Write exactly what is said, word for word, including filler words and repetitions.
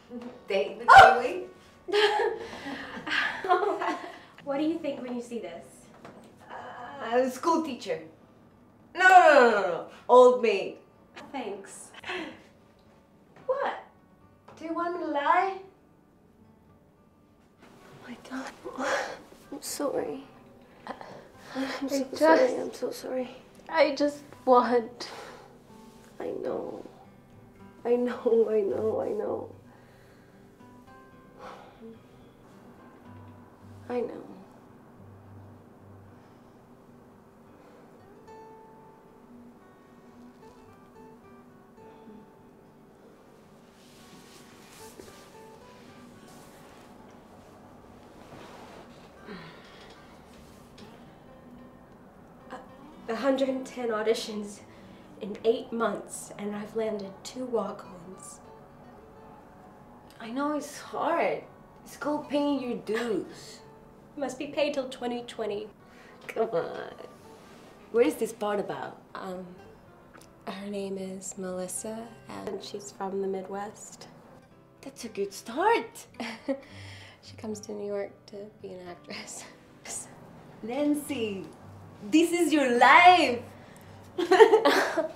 Date the kiwi? What do you think when you see this? Uh, a school teacher. No, no, no, no, no. Old maid. Thanks. What? Do you want me to lie? Oh my God. I'm sorry. I'm so just, sorry. I'm so sorry. I just want. I know. I know, I know, I know. I know. one hundred ten auditions in eight months, and I've landed two walk-ons. I know it's hard. It's called paying your dues. Must be paid till twenty twenty. Come on. What is this part about? Um, her name is Melissa, and she's from the Midwest. That's a good start. She comes to New York to be an actress. Nancy, this is your life.